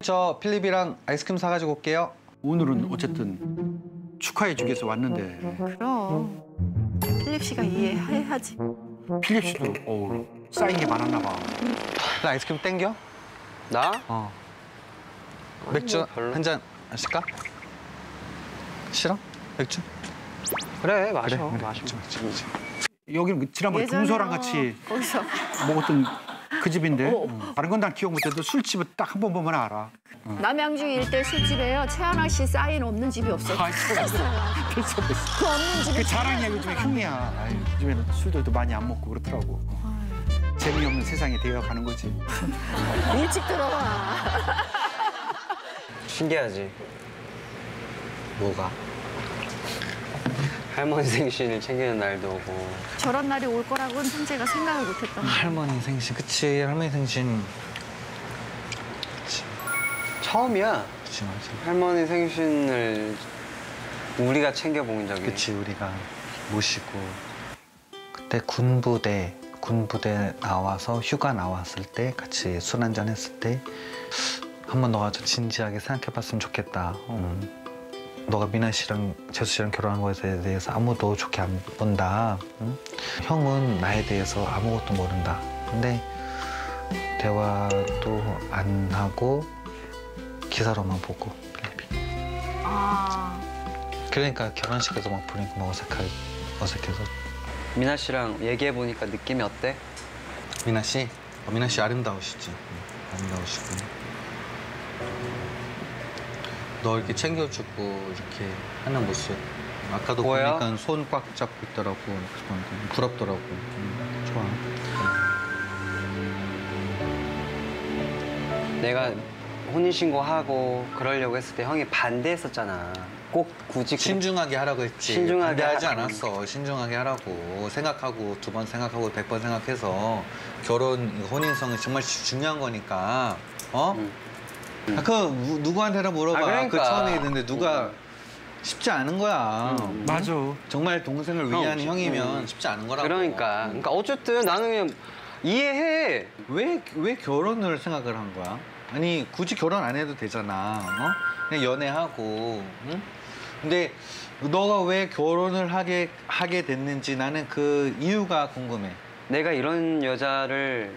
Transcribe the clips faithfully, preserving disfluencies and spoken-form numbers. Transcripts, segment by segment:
저 필립이랑 아이스크림 사가지고 올게요. 오늘은 어쨌든 축하해주기 위해서 왔는데 그럼 필립 씨가 이해해야지. 필립 씨도 어우, 쌓인 게 많았나 봐. 나 아이스크림 땡겨? 나? 어. 아니, 맥주 뭐 별로. 한 잔 마실까? 싫어? 맥주? 그래 마셔. 그래, 그래. 마셔. 맥주, 맥주, 맥주. 여기는 그 지난번에 예전에, 동서랑 어, 같이 거기서 먹었던 그 집인데 어. 응. 다른 건 난 기억 못해도 술집은 딱 한 번 보면 알아. 남양주 일대 술집에요. 최하나 씨 사인 없는 집이 없어요. 아, 됐어, 됐어. 그 없는 집이 그 자랑이야, 요즘에 흉이야. 아유, 요즘에는 술들도 많이 안 먹고 그렇더라고. 재미없는 세상이 되어가는 거지. 일찍 들어와. 신기하지. 뭐가? 할머니 생신을 챙기는 날도 오고. 저런 날이 올 거라고는 형제가 생각을 못했던 거야. 할머니 생신. 그치, 할머니 생신. 처음이야. 그치, 맞아. 할머니 생신을 우리가 챙겨본 적이. 그치, 우리가 모시고. 그때 군부대, 군부대 나와서 휴가 나왔을 때 같이 술 한잔 했을 때 한 번 너가 좀 진지하게 생각해봤으면 좋겠다. 음. 너가 미나 씨랑 재수 씨랑 결혼한 것에 대해서 아무도 좋게 안 본다. 응? 형은 나에 대해서 아무것도 모른다. 근데 대화도 안 하고 기사로만 보고 필립이. 아, 그러니까 결혼식에서 막 보니까 막 어색하, 어색해서. 미나 씨랑 얘기해 보니까 느낌이 어때? 미나 씨? 어, 미나 씨 아름다우시지. 응, 아름다우시고. 너 이렇게 챙겨주고 이렇게 하는 모습. 아까도 보여? 보니까 손 꽉 잡고 있더라고. 부럽더라고. 응, 좋아. 내가 혼인신고하고 그러려고 했을 때 형이 반대했었잖아. 꼭 굳이. 신중하게 하라고 했지. 신중하게 반대하지 하- 않았어. 신중하게 하라고. 생각하고 두 번 생각하고 백 번 생각해서 결혼, 혼인성이 정말 중요한 거니까. 어? 응. 아, 그 누- 누구한테나 물어봐. 아, 그러니까. 그 처음에 있는데 누가 쉽지 않은 거야. 응. 맞아. 정말 동생을 형, 위한 형이면 응. 쉽지 않은 거라고. 그러니까. 그러니까 어쨌든 나는 그냥 이해해. 왜, 왜 결혼을 생각을 한 거야? 아니 굳이 결혼 안 해도 되잖아. 어? 그냥 연애하고. 응? 근데 너가 왜 결혼을 하게 하게 됐는지 나는 그 이유가 궁금해. 내가 이런 여자를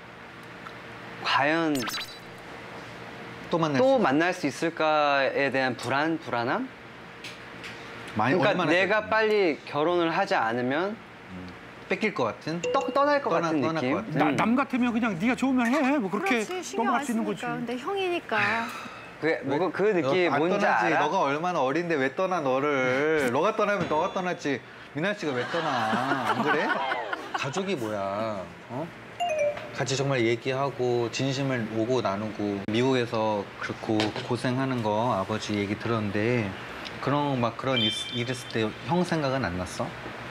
과연 또 만날 또 수 만날 수 있을까에 대한 불안, 불안함? 많이 그러니까 얼마나 내가 뺏- 빨리 결혼을 하지 않으면 뺏길 것 같은? 떡 떠날 것 떠나- 같은 떠날 느낌? 것 같아. 나, 음. 남 같으면 그냥 네가 좋으면 해. 뭐 그렇게 그렇지, 신경 넘어갈 안 수 있는 거지. 쓰니까. 근데 형이니까. 그, 뭐, 그 느낌 너, 안 뭔지 떠나지. 알아? 너가 얼마나 어린데 왜 떠나 너를. 너가 떠나면 너가 떠났지. 미나 씨가 왜 떠나. 안 그래? 가족이 뭐야. 어? 같이 정말 얘기하고 진심을 오고 나누고 미국에서 그렇고 고생하는 거 아버지 얘기 들었는데 그런 막 그런 일, 일 있을 때 형 생각은 안 났어?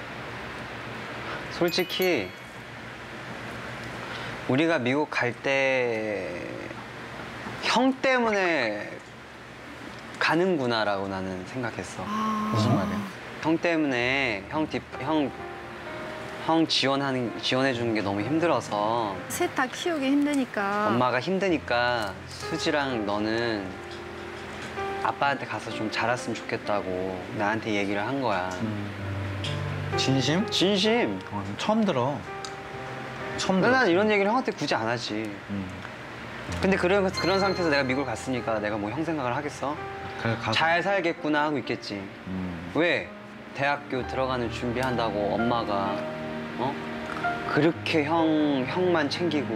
솔직히 우리가 미국 갈 때 형 때문에 가는구나라고 나는 생각했어. 아, 무슨 말이야? 형 때문에 형 뒷, 형, 형 지원하는, 지원해주는 게 너무 힘들어서 셋 다 키우기 힘드니까. 엄마가 힘드니까 수지랑 너는 아빠한테 가서 좀 자랐으면 좋겠다고 나한테 얘기를 한 거야. 진심? 진심. 어, 처음 들어. 처음 근데 들어. 난 이런 얘기를 형한테 굳이 안 하지. 음. 근데 그런, 그런 상태에서 내가 미국을 갔으니까 내가 뭐 형 생각을 하겠어? 그래, 가서. 잘 살겠구나 하고 있겠지. 음. 왜? 대학교 들어가는 준비한다고 엄마가 어? 그렇게 형, 형만 챙기고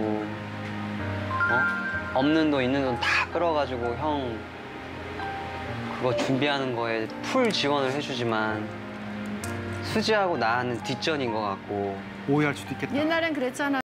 어? 없는 돈 있는 돈 다 끌어가지고 형 그거 준비하는 거에 풀 지원을 해주지만 수지하고 나는 뒷전인 것 같고 오해할 수도 있겠다. 옛날엔 그랬잖아.